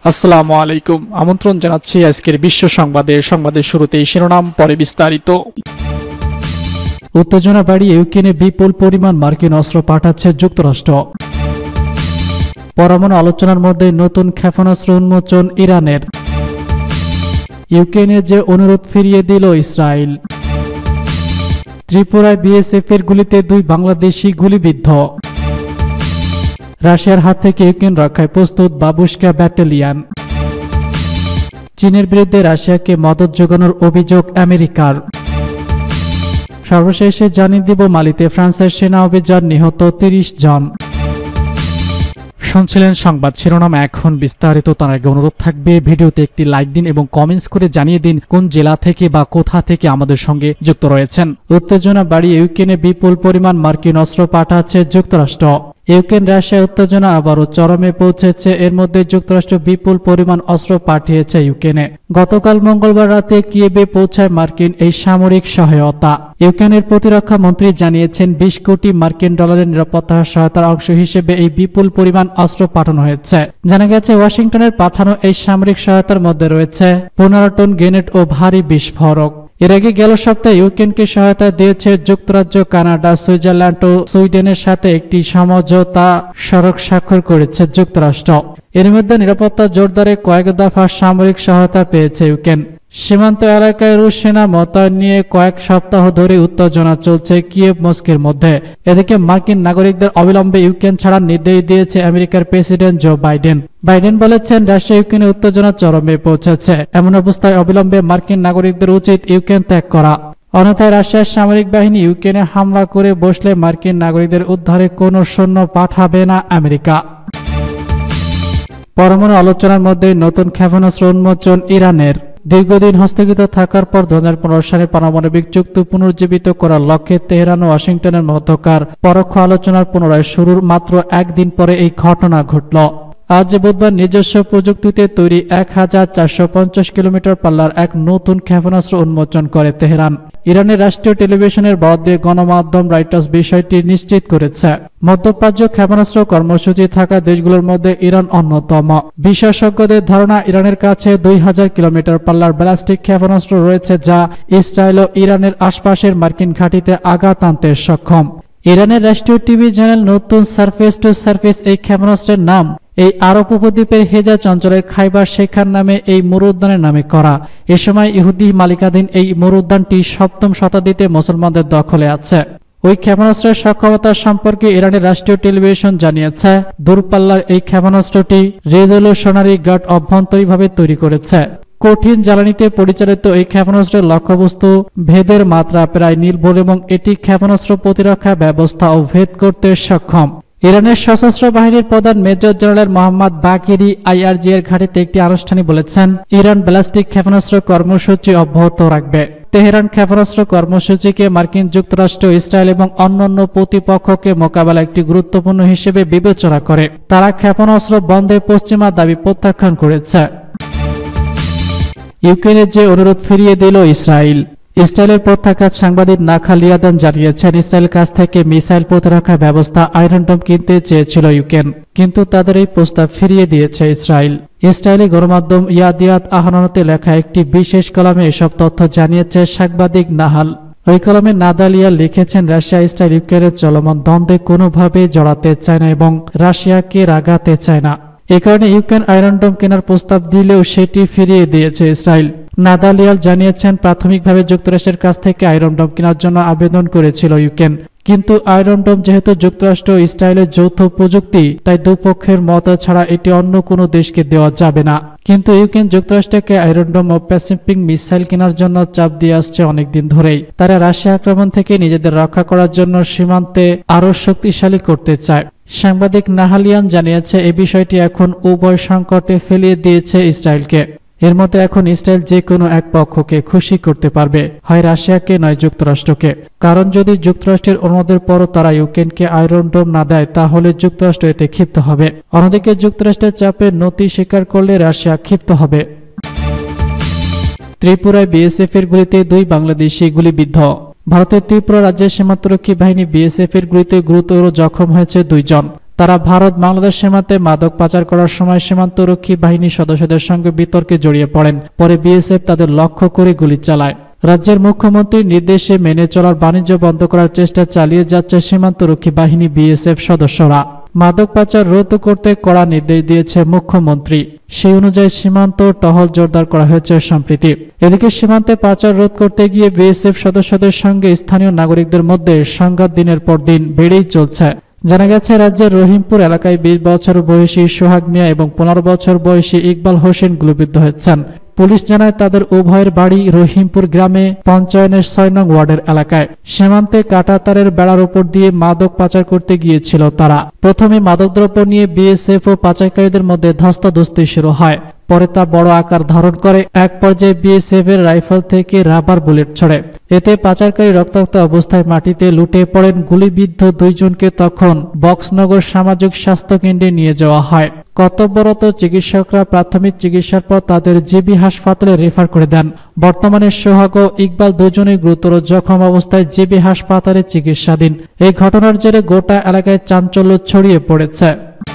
আসসালামু আলাইকুম। আমন্ত্রণ জানাচ্ছি আজকের বিশ্ব সংবাদের শুরুতেই শিরোনাম, পরে বিস্তারিত। উত্তেজনা বাড়িয়ে ইউক্রেনে বিপুল পরিমাণ মার্কিন অস্ত্র পাঠাচ্ছে যুক্তরাষ্ট্র। পরমাণু আলোচনার মধ্যে নতুন ক্ষেপণাস্ত্র উন্মোচন ইরানের। ইউক্রেনের যে অনুরোধ ফিরিয়ে দিল ইসরায়েল। ত্রিপুরায় বিএসএফ এর গুলিতে 2 বাংলাদেশি গুলিবিদ্ধ। রাশিয়ার হাত থেকে ইউক্রেন রক্ষায় প্রস্তুত বাবুশকা ব্যাটালিয়ন। চীনের বিরুদ্ধে রাশিয়াকে মদত যোগানোর অভিযোগ আমেরিকার। সর্বশেষে জানিয়ে দিব মালিতে ফ্রান্সের সেনা অভিযান, নিহত 30 জন। শুনছিলেন সংবাদ শিরোনাম, এখন বিস্তারিত। তার আগে অনুরোধ থাকবে ভিডিওতে একটি লাইক দিন এবং কমেন্টস করে জানিয়ে দিন কোন জেলা থেকে বা কোথা থেকে আমাদের সঙ্গে যুক্ত রয়েছেন। উত্তেজনা বাড়িয়ে ইউক্রেনে বিপুল পরিমাণ মার্কিন অস্ত্র পাঠাচ্ছে যুক্তরাষ্ট্র। ইউক্রেন রাশিয়া উত্তেজনা আবারও চরমে পৌঁছেছে। এর মধ্যে যুক্তরাষ্ট্র বিপুল পরিমাণ অস্ত্র পাঠিয়েছে ইউক্রেনে। গতকাল মঙ্গলবার রাতে কিয়েভে পৌঁছায় মার্কিন এই সামরিক সহায়তা। ইউক্রেনের প্রতিরক্ষা মন্ত্রী জানিয়েছেন 20 কোটি মার্কিন ডলারের নিরাপত্তা সহায়তার অংশ হিসেবে এই বিপুল পরিমাণ অস্ত্র পাঠানো হয়েছে। জানা গেছে ওয়াশিংটনের পাঠানো এই সামরিক সহায়তার মধ্যে রয়েছে 15 টন গ্রেনেড ও ভারী বিস্ফোরক। এর আগে গেল সপ্তাহে ইউক্রেনকে সহায়তা দিয়েছে যুক্তরাজ্য, কানাডা, সুইজারল্যান্ড ও সুইডেনের সাথে একটি সমঝোতা স্মারক স্বাক্ষর করেছে যুক্তরাষ্ট্র। এর মধ্যে নিরাপত্তা জোরদারে কয়েক দফা সামরিক সহায়তা পেয়েছে ইউক্রেন। সীমান্ত এলাকায় রুশ সেনা মোতায়েন নিয়ে কয়েক সপ্তাহ ধরে উত্তেজনা চলছে কিয়েভ মস্কোর মধ্যে। এদিকে মার্কিন নাগরিকদের অবিলম্বে ইউক্রেন ছাড়ার নির্দেশ দিয়েছে আমেরিকার প্রেসিডেন্ট জো বাইডেন। বাইডেন বলেছেন, রাশিয়া ইউক্রেনে উত্তেজনা চরমে পৌঁছেছে। এমন অবস্থায় অবিলম্বে মার্কিন নাগরিকদের উচিত ইউক্রেন ত্যাগ করা, অন্যথায় রাশিয়ার সামরিক বাহিনী ইউক্রেনে হামলা করে বসলে মার্কিন নাগরিকদের উদ্ধারে কোনো সৈন্য পাঠাবে না আমেরিকা। পরমাণু আলোচনার মধ্যে নতুন ক্ষেপণাস্ত্র উন্মোচন ইরানের। দীর্ঘদিন হস্তগত থাকার পর 2015 সালে পারমাণবিক চুক্তি পুনর্জীবিত করার লক্ষ্যে তেহরান ও ওয়াশিংটনের মধ্যকার পরোক্ষ আলোচনার পুনরায় শুরুর মাত্র একদিন পরে এই ঘটনা ঘটল। আজ বুধবার নিজস্ব প্রযুক্তিতে তৈরি 1450 কিলোমিটার পাল্লার এক নতুন ক্ষেপণাস্ত্র উন্মোচন করে তেহরান। ইরানের রাষ্ট্রীয় টেলিভিশনের বরাদ্দে গণমাধ্যম রয়টার্স বিষয়টি নিশ্চিত করেছে। মধ্যপ্রাচ্য ক্ষেপণাস্ত্র কর্মসূচি থাকা দেশগুলোর মধ্যে ইরান অন্যতম। বিশেষজ্ঞদের ধারণা, ইরানের কাছে 2000 কিলোমিটার পাল্লার ব্যালিস্টিক ক্ষেপণাস্ত্র রয়েছে, যা ইসরায়েল ও ইরানের আশপাশের মার্কিন ঘাঁটিতে আঘাত আনতে সক্ষম। ইরানের রাষ্ট্রীয় টিভি চ্যানেল নতুন সারফেস টু সারফেস এই ক্ষেপণাস্ত্রের নাম এই আরব উপদ্বীপের হেজাজ অঞ্চলের খাইবার শেখার নামে এই মরুদ্যানের নামে করা। এ সময় ইহুদি মালিকাধীন এই মরুদ্যানটি 7ম শতাব্দীতে মুসলমানদের দখলে আছে। ওই ক্ষেপণাস্ত্রের সক্ষমতা সম্পর্কে ইরানের রাষ্ট্রীয় টেলিভিশন জানিয়েছে, দূরপাল্লার এই ক্ষেপণাস্ত্রটি রেজলিউশনারি গার্ড অভ্যন্তরীণভাবে তৈরি করেছে। কঠিন জ্বালানিতে পরিচালিত এই ক্ষেপণাস্ত্রের লক্ষ্যবস্তু ভেদের মাত্রা প্রায় নির্ভুল এবং এটি ক্ষেপণাস্ত্র প্রতিরক্ষা ব্যবস্থা ও ভেদ করতে সক্ষম। ইরানের সশস্ত্র বাহিনীর প্রধান major general Mohammad Bagheri IRG এর ঘাঁটিতে একটি আনুষ্ঠানিক বলেছেন, ইরান ব্যালিস্টিক ক্ষেপণাস্ত্র কর্মসূচি অব্যাহত রাখবে। তেহরান ক্ষেপণাস্ত্র কর্মসূচিকে মার্কিন যুক্তরাষ্ট্র, ইসরায়েল এবং অন্যান্য প্রতিপক্ষকে মোকাবেলা একটি গুরুত্বপূর্ণ হিসেবে বিবেচনা করে। তারা ক্ষেপণাস্ত্র বন্ধে পশ্চিমা দাবি প্রত্যাখ্যান করেছে। ইউক্রেনের যে অনুরোধ ফিরিয়ে দিল ইসরায়েল। ইসরায়েলের প্রত্যাখ্যাত সাংবাদিক নাখা লিয়াদান জানিয়েছেন, ইসরায়েলের কাছ থেকে মিসাইল প্রতিরক্ষা ব্যবস্থা আয়রন ডোম কিনতে চেয়েছিল ইউক্রেন, কিন্তু তাদের এই প্রস্তাব ফিরিয়ে দিয়েছে ইসরায়েল। ইসরায়েলি গণমাধ্যম ইয়াদিয়াত আহরণতে লেখা একটি বিশেষ কলামে এসব তথ্য জানিয়েছে সাংবাদিক নাহাল। ওই কলামে নাদালিয়া লিখেছেন, রাশিয়া ইসরায়েল ইউক্রেনের চলমান দ্বন্দ্বে কোনোভাবেই জড়াতে চায় না এবং রাশিয়াকে রাগাতে চায় না। এ কারণে ইউক্রেন আয়রন ডোম কেনার প্রস্তাব দিলেও সেটি ফিরিয়ে দিয়েছে ইসরায়েল। নাদালিয়াল জানিয়েছেন, প্রাথমিকভাবে যুক্তরাষ্ট্রের কাছ থেকে আয়রন ডোম কেনার জন্য আবেদন করেছিল ইউক্রেন, কিন্তু আয়রন ডোম যেহেতু যুক্তরাষ্ট্র ও ইসরায়েলের যৌথ প্রযুক্তি, তাই দুপক্ষের মত ছাড়া এটি অন্য কোনো দেশকে দেওয়া যাবে না। কিন্তু ইউক্রেন যুক্তরাষ্ট্রকে আয়রন ডোম ও প্যাসিফিক মিসাইল কেনার জন্য চাপ দিয়ে আসছে অনেকদিন ধরেই। তারা রাশিয়া আক্রমণ থেকে নিজেদের রক্ষা করার জন্য সীমান্তে আরও শক্তিশালী করতে চায়। সাংবাদিক নাহালিয়ান জানিয়েছে, এই বিষয়টি এখন উভয় সংকটে ফেলিয়ে দিয়েছে ইসরায়েলকে। এর মধ্যে এখন ইসরায়েল যে কোনো এক পক্ষকে খুশি করতে পারবে, হয় রাশিয়াকে নয় যুক্তরাষ্ট্রকে। কারণ যদি যুক্তরাষ্ট্রের অনুরোধের পরও তারা ইউক্রেনকে আয়রন ডোম না দেয়, তাহলে যুক্তরাষ্ট্র এতে ক্ষিপ্ত হবে। অন্যদিকে যুক্তরাষ্ট্রের চাপে নতি স্বীকার করলে রাশিয়া ক্ষিপ্ত হবে। ত্রিপুরায় বিএসএফ এর গুলিতে 2 বাংলাদেশি গুলিবিদ্ধ। ভারতের ত্রিপুরা রাজ্যের সীমান্তরক্ষী বাহিনী বিএসএফ এর গুলিতে গুরুতর জখম হয়েছে 2 জন। তারা ভারত বাংলাদেশ সীমান্তে মাদক পাচার করার সময় সীমান্তরক্ষী বাহিনীর সদস্যদের সঙ্গে বিতর্কে জড়িয়ে পড়েন। পরে বিএসএফ তাদের লক্ষ্য করে গুলি চালায়। রাজ্যের মুখ্যমন্ত্রীর নির্দেশে মেনে চলার বাণিজ্য বন্ধ করার চেষ্টা চালিয়ে যাচ্ছে সীমান্তরক্ষী বাহিনী বিএসএফ সদস্যরা। মাদক পাচার রোধ করতে কড়া নির্দেশ দিয়েছে মুখ্যমন্ত্রী। সেই অনুযায়ী সীমান্ত টহল জোরদার করা হয়েছে সম্প্রতি। এদিকে সীমান্তে পাচার রোধ করতে গিয়ে বিএসএফ সদস্যদের সঙ্গে স্থানীয় নাগরিকদের মধ্যে সংঘাত দিনের পর দিন বেড়েই চলছে। জানা গেছে, রাজ্যের রহিমপুর এলাকায় 20 বছর বয়সী সোহাগ মিয়া এবং 15 বছর বয়সী ইকবাল হোসেন গুলিবিদ্ধ হয়েছেন। পুলিশ জানায় তাদের উভয়ের বাড়ি রহিমপুর গ্রামে পঞ্চায়েতের 6 নং ওয়ার্ডের এলাকায়। সীমান্তে কাঁটাতারের বেড়ার উপর দিয়ে মাদক পাচার করতে গিয়েছিল তারা। প্রথমে মাদকদ্রব্য নিয়ে বিএসএফ ও পাচারকারীদের মধ্যে ধস্তাধস্তি শুরু হয়। পরে তা বড় আকার ধারণ করে। এক পর্যায়ে বিএসএফ এর রাইফেল থেকে রাবার বুলেট ছড়ে। এতে পাচারকারী রক্তাক্ত অবস্থায় মাটিতে লুটে পড়েন। গুলিবিদ্ধ 2 জনকে তখন বক্সনগর সামাজিক স্বাস্থ্য কেন্দ্রে নিয়ে যাওয়া হয়। কর্তব্যরত চিকিৎসকরা প্রাথমিক চিকিৎসার পর তাদের জিবি হাসপাতালে রেফার করে দেন। বর্তমানে সোহাগ ও ইকবাল দুজনেই গুরুতর জখম অবস্থায় জিবি হাসপাতালে চিকিৎসাধীন। এই ঘটনার জেরে গোটা এলাকায় চাঞ্চল্য ছড়িয়ে পড়েছে।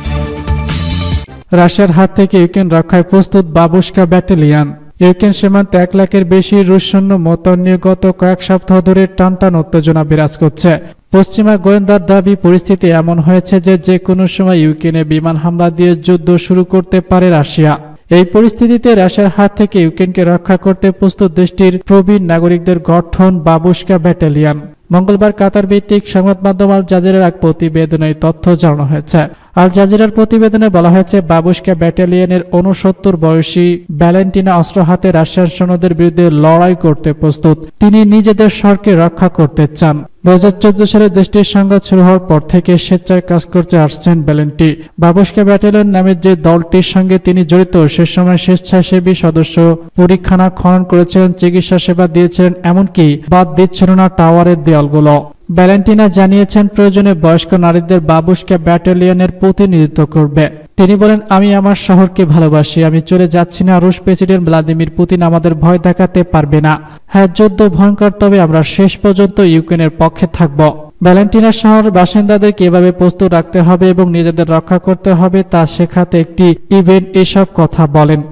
রাশিয়ার হাত থেকে ইউক্রেন রক্ষায় প্রস্তুত বাবুস্কা ব্যাটালিয়ন। ইউক্রেন সীমান্তে 1 লাখের বেশি রুশ সৈন্য মোতায়েন নিয়ে গত কয়েক সপ্তাহ ধরে টানটান উত্তেজনা বিরাজ করছে। পশ্চিমা গোয়েন্দার দাবি, পরিস্থিতি এমন হয়েছে যে কোনো সময় ইউক্রেনে বিমান হামলা দিয়ে যুদ্ধ শুরু করতে পারে রাশিয়া। এই পরিস্থিতিতে রাশিয়ার হাত থেকে ইউক্রেনকে রক্ষা করতে প্রস্তুত দেশটির প্রবীণ নাগরিকদের গঠন বাবুস্কা ব্যাটালিয়ন। মঙ্গলবার কাতার ভিত্তিক সংবাদ মাধ্যম আল জাজিরার এক প্রতিবেদনে এই তথ্য জানানো হয়েছে। আল জাজিরার প্রতিবেদনে বলা হয়েছে, বাবুস্কা ব্যাটালিয়নের 69 বয়সী ভ্যালেন্টিনা অস্ত্র হাতে রাশিয়ান সৈন্যদের বিরুদ্ধে লড়াই করতে প্রস্তুত। তিনি নিজেদের শহরকে রক্ষা করতে চান। 2014 সালে দেশটির সংঘাত শুরু হওয়ার পর থেকে স্বেচ্ছায় কাজ করতে আসছেন ভ্যালেন্টি। বাবুস্কা ব্যাটালিয়ন নামের যে দলটির সঙ্গে তিনি জড়িত, সে সময় স্বেচ্ছাসেবী সদস্য পরীক্ষানা খনন করেছিলেন, চিকিৎসা সেবা দিয়েছিলেন, এমনকি বাদ দিচ্ছিল না টাওয়ারের দেয়ালগুলো। ভ্যালেন্টিনা জানিয়েছেন, প্রয়োজনে বয়স্ক নারীদের বাবুস্কা ব্যাটালিয়নের প্রতিনিধিত্ব করবে। তিনি বলেন, আমি আমার শহরকে ভালোবাসি, আমি চলে যাচ্ছি না। রুশ প্রেসিডেন্ট ভ্লাদিমির পুতিন আমাদের ভয় দেখাতে পারবে না। হ্যাঁ, যুদ্ধ ভয়ঙ্কর, তবে আমরা শেষ পর্যন্ত ইউক্রেনের পক্ষে থাকব। ভ্যালেন্টিনা শহর বাসিন্দাদেরকে এভাবে প্রস্তুত রাখতে হবে এবং নিজেদের রক্ষা করতে হবে তা শেখাতে একটি ইভেন্ট এসব কথা বলেন।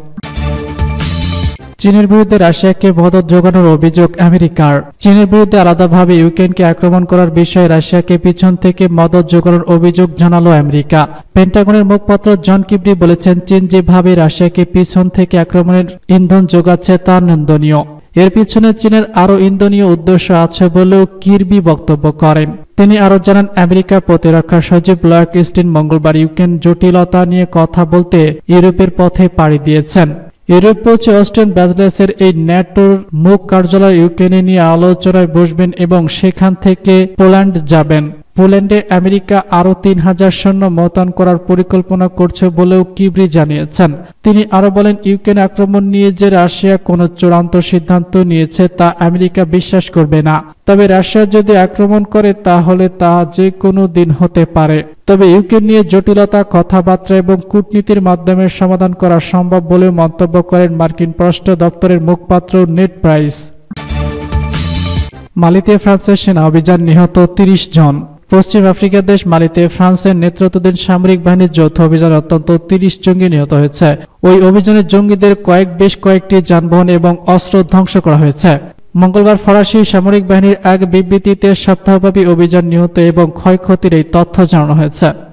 চীনের বিরুদ্ধে রাশিয়াকে মদদ যোগানোর অভিযোগ আমেরিকার। চীনের বিরুদ্ধে আলাদাভাবে ইউক্রেনকে আক্রমণ করার বিষয়ে রাশিয়াকে পিছন থেকে মদদ যোগানোর অভিযোগ জানালো আমেরিকা। পেন্টাগনের মুখপাত্র জন কির্বি বলেছেন, চীন যেভাবে রাশিয়াকে পিছন থেকে আক্রমণের ইন্ধন যোগাচ্ছে তা নিন্দনীয়। এর পিছনে চীনের আরও ইন্ধনীয় উদ্দেশ্য আছে বলেও কির্বি বক্তব্য করেন। তিনি আরও জানান, আমেরিকা প্রতিরক্ষা সচিব লয়েড অস্টিন মঙ্গলবার ইউক্রেন জটিলতা নিয়ে কথা বলতে ইউরোপের পথে পাড়ি দিয়েছেন। ইউরোপ পৌঁছে অস্টিন ব্রাসেলসের এই ন্যাটোর মুখ কার্যালয় ইউক্রেনে নিয়ে আলোচনায় বসবেন এবং সেখান থেকে পোল্যান্ড যাবেন। পোল্যান্ডে আমেরিকা আরও 3000 সৈন্য মোতায়েন করার পরিকল্পনা করছে বলেও কির্বি জানিয়েছেন। তিনি আরও বলেন, ইউক্রেন আক্রমণ নিয়ে যে রাশিয়া কোনো চূড়ান্ত সিদ্ধান্ত নিয়েছে তা আমেরিকা বিশ্বাস করবে না। তবে রাশিয়া যদি আক্রমণ করে তাহলে তা যে কোনো দিন হতে পারে। তবে ইউক্রেন নিয়ে জটিলতা কথাবার্তা এবং কূটনীতির মাধ্যমে সমাধান করা সম্ভব বলেও মন্তব্য করেন মার্কিন পররাষ্ট্র দপ্তরের মুখপাত্র নেড প্রাইস। মালিতে ফ্রান্সের সেনা অভিযান, নিহত 30 জন। পশ্চিম আফ্রিকার দেশ মালিতে ফ্রান্সের নেতৃত্বাধীন সামরিক বাহিনীর যৌথ অভিযানে অন্তত 30 জঙ্গি নিহত হয়েছে। ওই অভিযানে জঙ্গিদের বেশ কয়েকটি যানবাহন এবং অস্ত্র ধ্বংস করা হয়েছে। মঙ্গলবার ফরাসি সামরিক বাহিনীর এক বিবৃতিতে সপ্তাহব্যাপী অভিযান, নিহত এবং ক্ষয়ক্ষতির এই তথ্য জানানো হয়েছে।